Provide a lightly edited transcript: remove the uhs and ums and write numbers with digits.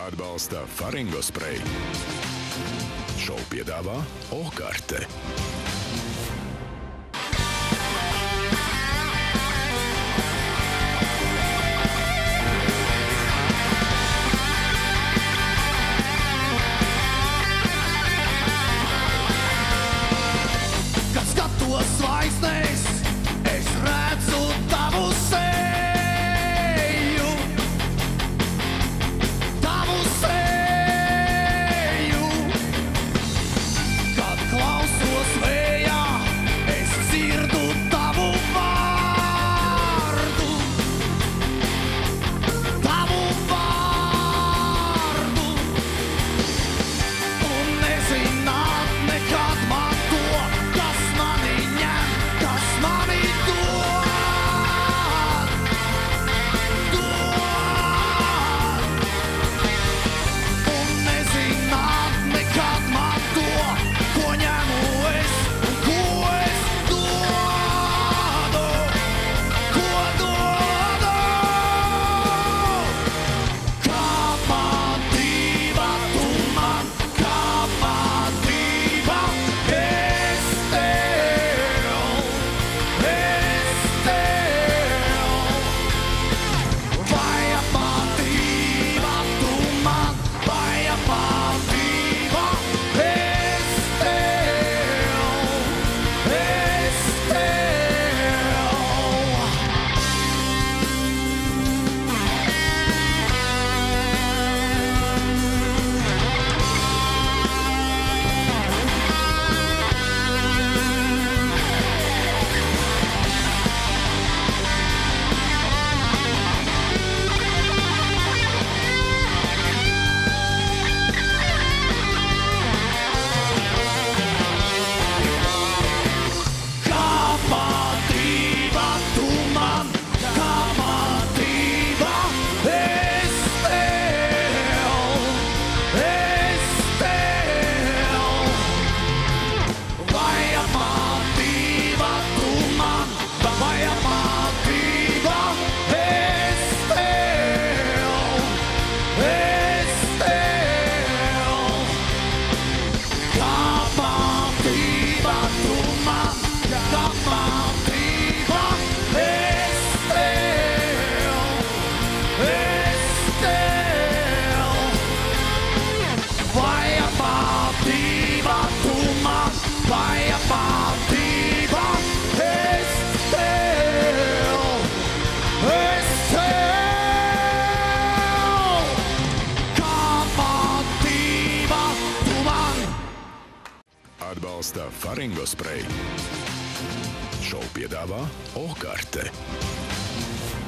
Atbalsta Faringo Spray. Šovu piedāvā Okarte. Kad skatos zvaigznēs, es redzu tavu seju. Tavu seju. Kad klausos vējā, es dzirdu tavu vārdu. Tavu vārdu. Un nezināt nekad man to, kas mani ņem, kas mani dod. Un nezināt nekad man to, ko ņemu es un ko es dodu. Ko dodu? Kā patība tu man, kā patība es tev. Vai patība tu man, vai patība es Kā patība tu man, kā patība es tev. Vai patība tu man, vai patība es tev. Kā patība tu man, kā patība es tev. Vai patība tu man, vai patība es tev. Kā patība tu man. Atbalsta Faringo Spray. Šovu piedāvā Okarte.